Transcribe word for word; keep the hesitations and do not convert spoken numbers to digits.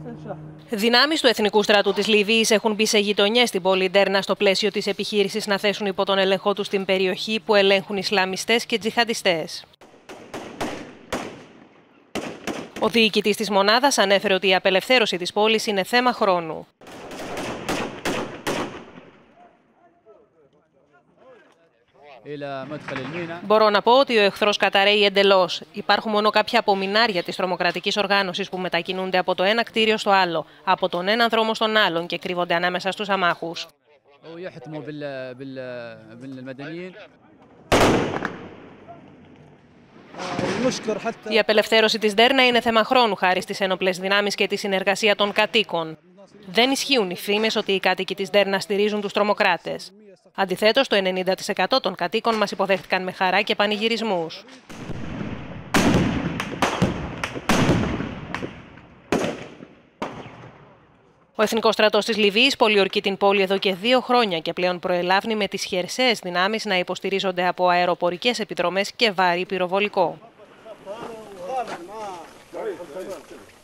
Δυνάμεις του Εθνικού Στρατού της Λιβύης έχουν μπει σε γειτονιές στην πόλη Ντέρνα στο πλαίσιο της επιχείρησης να θέσουν υπό τον έλεγχό τους την περιοχή που ελέγχουν Ισλαμιστές και τζιχαντιστές. Ο διοικητής της μονάδας ανέφερε ότι η απελευθέρωση της πόλης είναι θέμα χρόνου. Μπορώ να πω ότι ο εχθρός καταραίει εντελώς. Υπάρχουν μόνο κάποια απομεινάρια της τρομοκρατικής οργάνωσης που μετακινούνται από το ένα κτίριο στο άλλο, από τον έναν δρόμο στον άλλον και κρύβονται ανάμεσα στους αμάχους. Η απελευθέρωση της Ντέρνα είναι θέμα χρόνου χάρη στις ένοπλες δυνάμεις και τη συνεργασία των κατοίκων. Δεν ισχύουν οι φήμες ότι οι κάτοικοι της Ντέρνα στηρίζουν τους τρομοκράτες. Αντιθέτως, το ενενήντα τοις εκατό των κατοίκων μας υποδέχτηκαν με χαρά και πανηγυρισμούς. Ο Εθνικός Στρατός της Λιβύης πολιορκεί την πόλη εδώ και δύο χρόνια και πλέον προελάβει με τις χερσαίες δυνάμεις να υποστηρίζονται από αεροπορικές επιδρομές και βάρη πυροβολικό.